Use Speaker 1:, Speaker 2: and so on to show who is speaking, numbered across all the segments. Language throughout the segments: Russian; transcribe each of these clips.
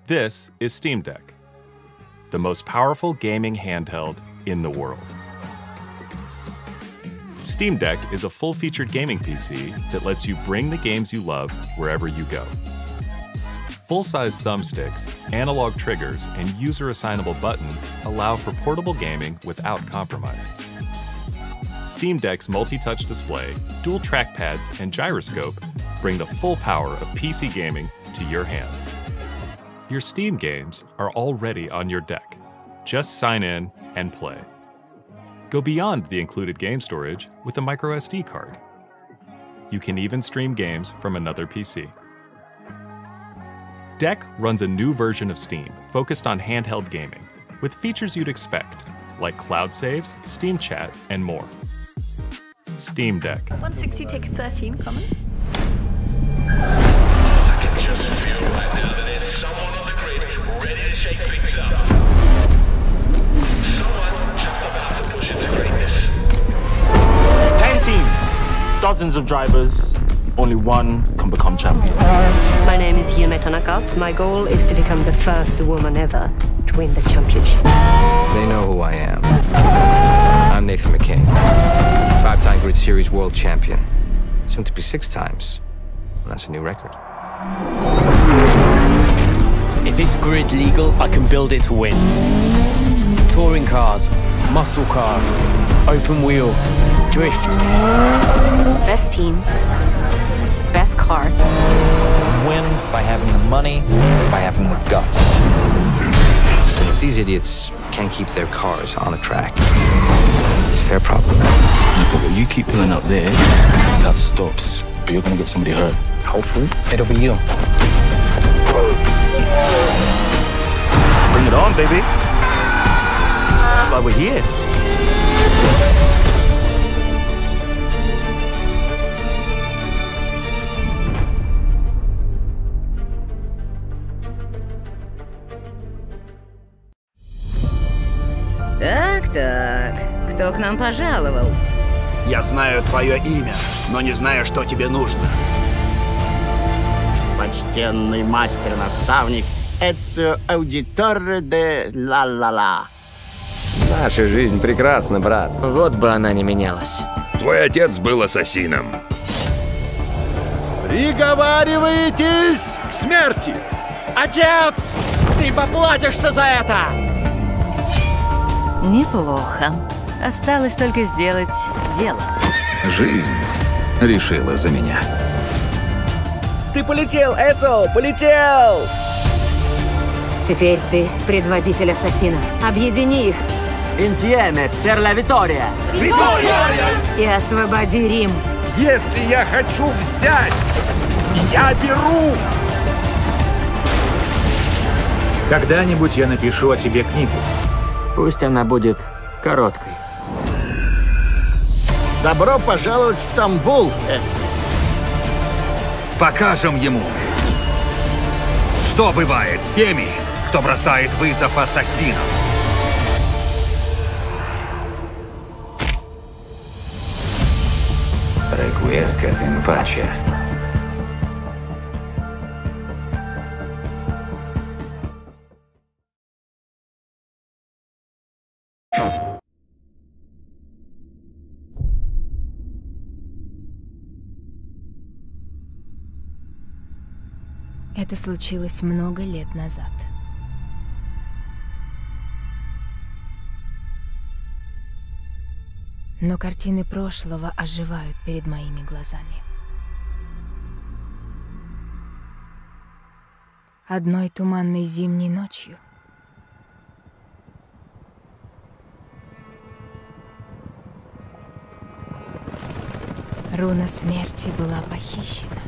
Speaker 1: This is Steam Deck, the most powerful gaming handheld in the world. Steam Deck is a full-featured gaming PC that lets you bring the games you love wherever you go. Full-size thumbsticks, analog triggers, and user-assignable buttons allow for portable gaming without compromise. Steam Deck's multi-touch display, dual trackpads, and gyroscope bring the full power of PC gaming to your hands. Your Steam games are already on your deck. Just sign in and play. Go beyond the included game storage with a microSD card. You can even stream games from another PC. Deck runs a new version of Steam focused on handheld gaming with features you'd expect, like cloud saves, Steam Chat, and more. Steam Deck.
Speaker 2: 160 take 13, common.
Speaker 3: I can just feel right now that there's someone on the grid ready to shake things up. Someone just about to push into greatness.
Speaker 4: 10 teams, dozens of drivers, only one can become champion.
Speaker 5: My name is Yume Tanaka. My goal is to become the first woman ever to win the championship.
Speaker 6: They know who I am. I'm Nathan McKay, 5-time Grid Series world champion. Soon to be 6 times. Well, that's a new record.
Speaker 7: If it's grid legal, I can build it to win. Touring cars, muscle cars, open wheel, drift.
Speaker 5: Best team, best car.
Speaker 8: Win by having the money, by having the guts.
Speaker 6: So if these idiots can't keep their cars on the track, it's their problem.
Speaker 9: But you keep pulling up there, that stops. But you're gonna get somebody hurt.
Speaker 8: Hopefully, it'll be you.
Speaker 4: Bring it on, baby. That's why we're here.
Speaker 10: Так, кто к нам пожаловал?
Speaker 11: Я знаю твое имя, но не знаю, что тебе нужно.
Speaker 12: Почтенный мастер-наставник Эцио Аудиторе де Ла-Ла-Ла.
Speaker 13: Наша жизнь прекрасна, брат.
Speaker 7: Вот бы она не менялась.
Speaker 14: Твой отец был ассасином.
Speaker 11: Приговариваетесь к смерти!
Speaker 7: Отец! Ты поплатишься за это!
Speaker 10: Неплохо. Осталось только сделать дело.
Speaker 13: Жизнь решила за меня.
Speaker 11: Ты полетел, Эцио, полетел!
Speaker 10: Теперь ты предводитель ассасинов. Объедини их.
Speaker 7: Insieme per la vittoria!
Speaker 10: И освободи Рим.
Speaker 11: Если я хочу взять, я беру!
Speaker 8: Когда-нибудь я напишу о тебе книгу.
Speaker 7: Пусть она будет короткой.
Speaker 12: Добро пожаловать в Стамбул, Эцио.
Speaker 14: Покажем ему, что бывает с теми, кто бросает вызов ассасинам.
Speaker 13: Requiescat in pace.
Speaker 15: Это случилось много лет назад. Но картины прошлого оживают перед моими глазами. Одной туманной зимней ночью руна смерти была похищена.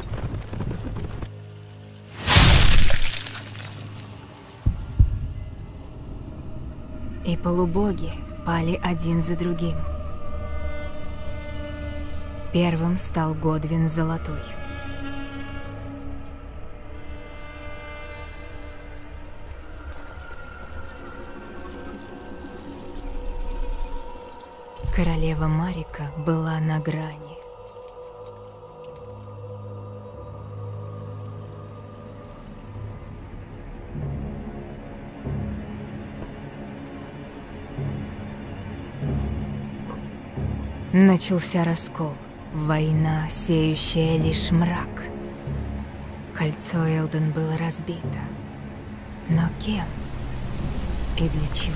Speaker 15: И полубоги пали один за другим. Первым стал Годвин Золотой. Королева Марика была на грани. Начался раскол. Война, сеющая лишь мрак. Кольцо Элден было разбито. Но кем? И для чего?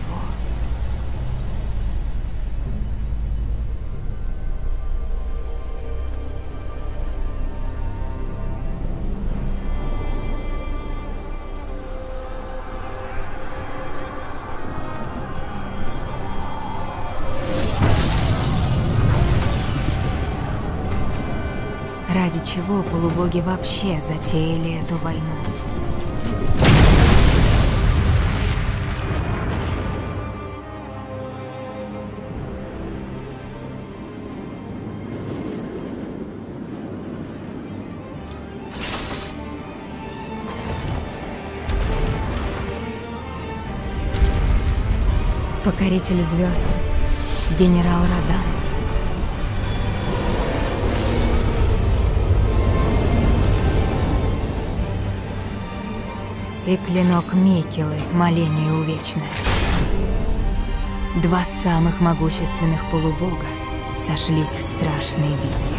Speaker 15: Ради чего полубоги вообще затеяли эту войну? Покоритель звезд, генерал Радан. И клинок Микелы, моление увечное. Два самых могущественных полубога сошлись в страшной битве.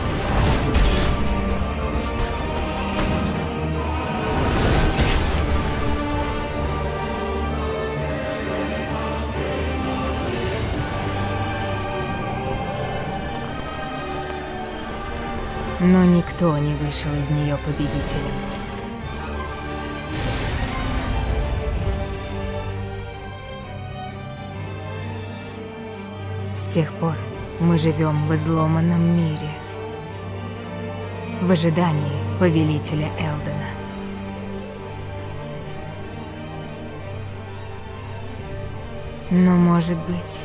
Speaker 15: Но никто не вышел из нее победителем. С тех пор мы живем в изломанном мире, в ожидании повелителя Элдена. Но, может быть,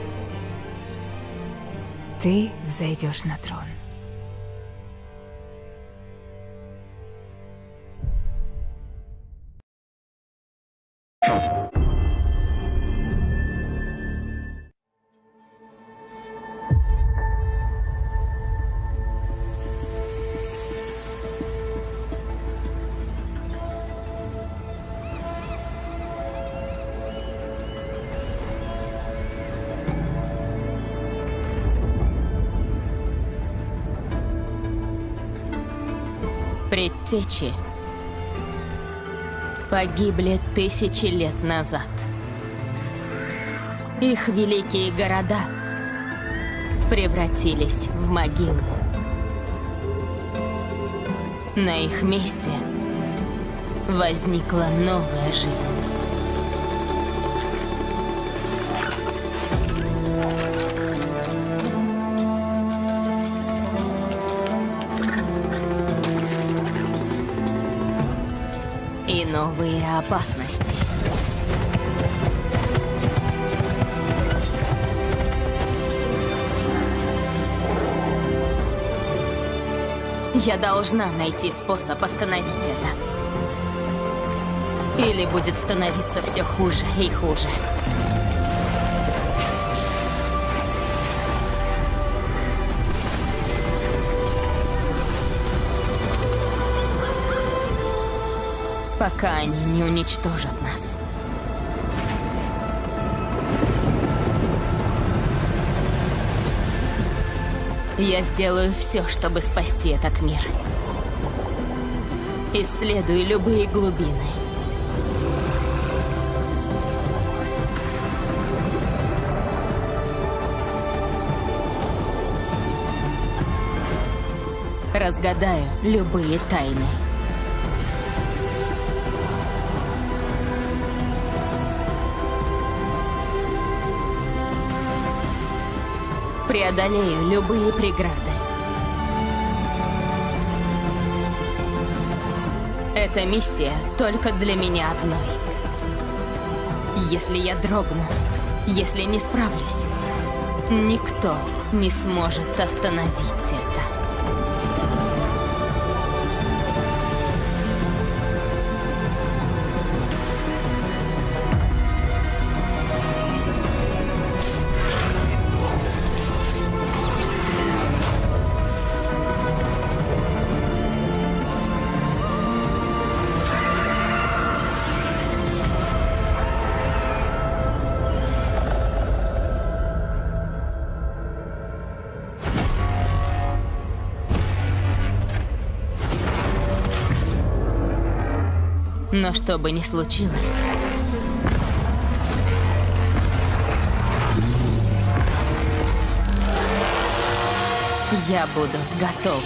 Speaker 15: ты взойдешь на трон.
Speaker 16: Предтечи погибли 1000 лет назад. Их великие города превратились в могилы. На их месте возникла новая жизнь. И новые опасности. Я должна найти способ остановить это. Или будет становиться все хуже и хуже. Пока они не уничтожат нас. Я сделаю все, чтобы спасти этот мир. Исследую любые глубины. Разгадаю любые тайны. Преодолею любые преграды. Эта миссия только для меня одной. Если я дрогну, если не справлюсь, никто не сможет остановить это. Но что бы ни случилось, я буду готова.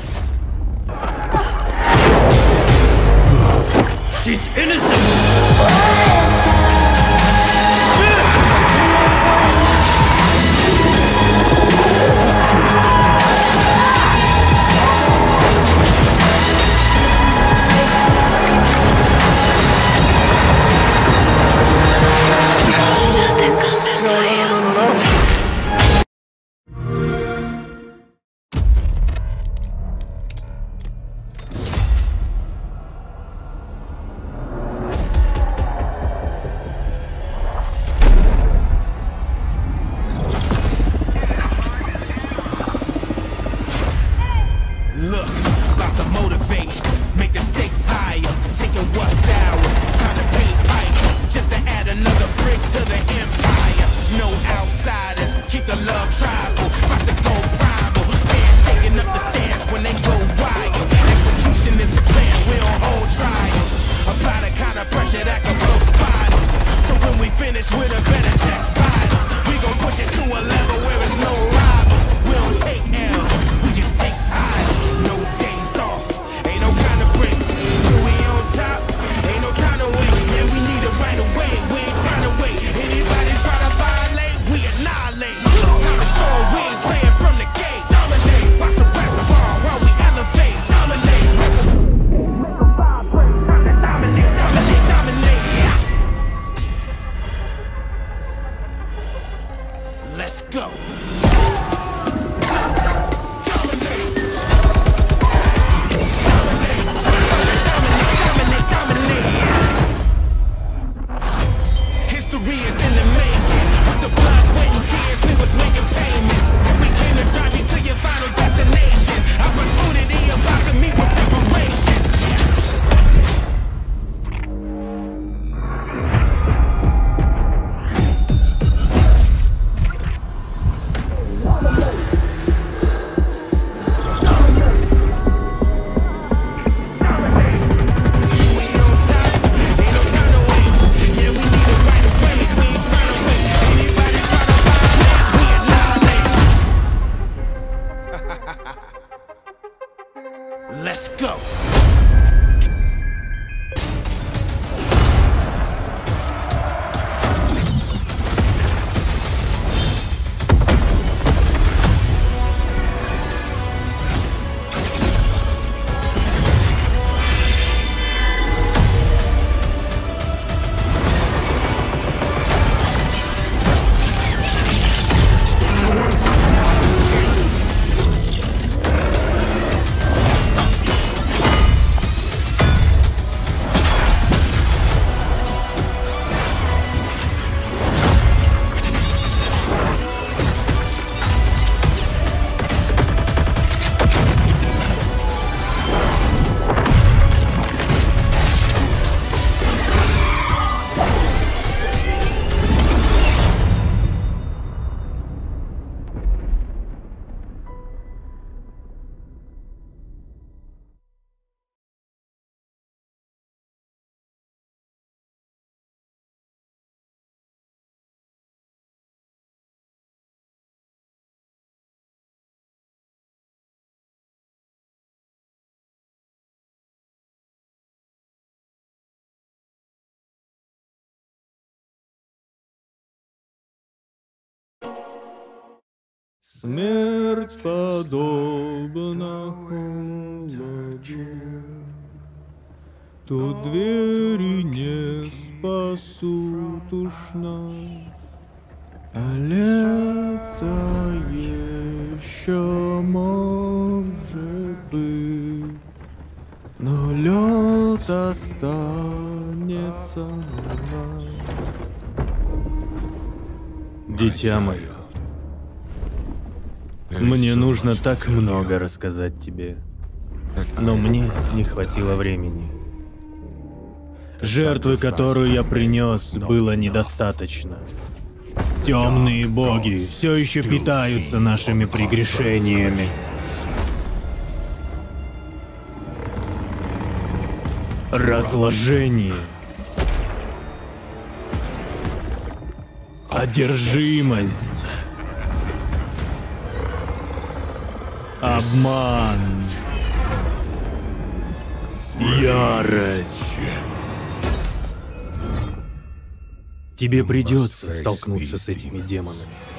Speaker 3: She's innocent!
Speaker 17: Let's go.
Speaker 18: Смерть подобна холоду, тут двери не спасут уж нас, а лето еще может быть, но лед останется на нас. Дитя мое, мне нужно так много рассказать тебе, но мне не хватило времени. Жертвы, которую я принес, было недостаточно. Темные боги все еще питаются нашими прегрешениями. разложение, одержимость, обман, ярость. Тебе придется столкнуться с этими демонами.